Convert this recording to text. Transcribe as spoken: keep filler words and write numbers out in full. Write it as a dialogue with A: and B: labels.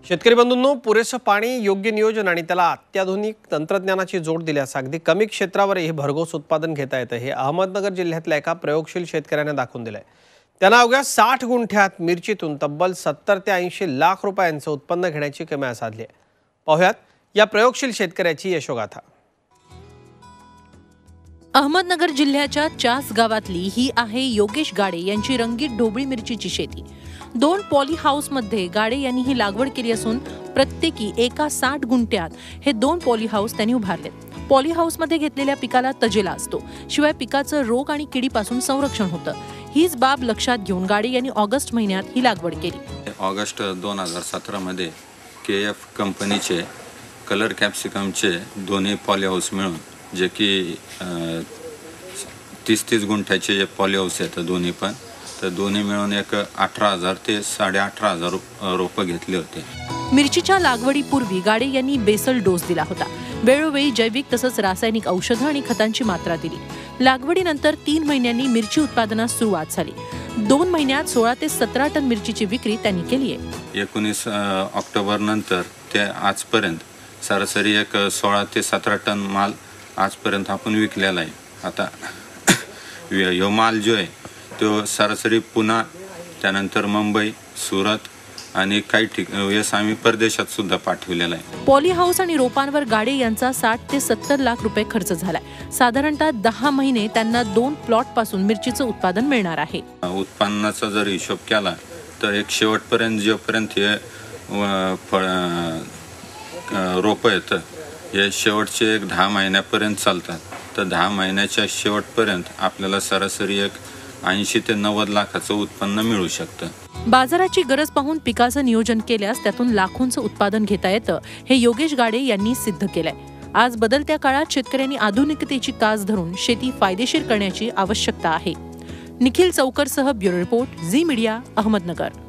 A: शेतकरी बंधूंनो, पुरेसं पाणी, योग्य नियोजन आणि त्याला अत्याधुनिक तंत्रज्ञानाची जोड दिल्यास अगदी कमी क्षेत्रावरही भरघोस उत्पादन घेता येतं हे अहमदनगर जिल्ह्यातल्या एका प्रयोगशील शेतकऱ्याने दाखवून दिलंय। त्यांना अवघ्या साठ गुंठ्यात मिरचीतून तब्बल सत्तर ते ऐंशी लाख रुपयांचं उत्पन्न घेण्याची किमया साधली आहे। पाहुयात या प्रयोगशील शेतकऱ्याची यशोगाथा।
B: अहमदनगर जिल्ह्याच्या चास गावातली ही आहे योगेश गाडे यांची रंगीत ढोबळी मिरचीची शेती। दोन पॉली हाऊस मध्ये गाडे यांनी ही लागवड केली असून प्रत्येकी एका साठ गुंठ्यात हे दोन पॉली हाऊस त्यांनी उभारलेत। पॉली हाऊस मध्ये घेतलेल्या पिकाला तजेला असतो, शिवाय पिकाचं रोग आणि किडीपासून संरक्षण होतं। हीच बाब लक्षात घेऊन गाडे यांनी ऑगस्ट महिन्यात ही लागवड केली।
C: ऑगस्ट दोन हजार सतरा मध्ये के एफ कंपनीचे कलर कॅप्सिकमचे दोन्ही पॉली हाऊस मिळून जे की तीस तीस गुंठ्याचे जे पॉली हाऊस आहेत दोन्ही पण, तर दोन्ही मिळून एक अठरा हजार ते साडे अठरा हजार रोपं घेतले होते।
B: मिरचीच्या लागवडीपूर्वी गाडे यांनी बेसल डोस दिला होता। वेळोवेळी जैविक तसंच रासायनिक औषधं आणि खतांची मात्रा दिली। लागवडीनंतर तीन महिन्यांनी मिरची उत्पादनास सुरुवात झाली। दोन महिन्यात सोळा ते सतरा टन मिरचीची विक्री त्यांनी केली आहे।
C: एकोणीस ऑक्टोबर नंतर ते आजपर्यंत सरासरी एक सोळा ते सतरा टन माल आजपर्यंत आपण विकलेला आहे। आता यो माल जो आहे तो सरासरी पुणे, त्यानंतर मुंबई, सुरत आणि काही ठिक वेळेस आम्ही परदेशात सुद्धा पाठवलेला आहे।
B: पॉली हाऊस आणि रोपांवर गाडे यांचा साठ ते सत्तर लाख रुपये खर्च झालाय। साधारणतः दहा महिने त्यांना दोन प्लॉट पासून मिरचीचं उत्पादन मिळणार आहे।
C: उत्पन्नाचा जर हिशोब केला तर एक शेवटपर्यंत जोपर्यंत हे रोपं येतं हे शेवटचे एक दहा महिन्यापर्यंत चालतात, तर दहा महिन्याच्या शेवटपर्यंत आपल्याला सरासरी एक ऐंशी ते नव्वद लाखाचं उत्पन्न मिळू शकतं।
B: बाजाराची गरज पाहून पिकाचं नियोजन केल्यास त्यातून लाखोंचं उत्पादन घेता येतं हे योगेश गाडे यांनी सिद्ध केलंय। आज बदलत्या काळात शेतकऱ्यांनी आधुनिकतेची कास धरून शेती फायदेशीर करण्याची आवश्यकता आहे। निखिल चौकरसह bureau report, Zee media, Ahmednagar.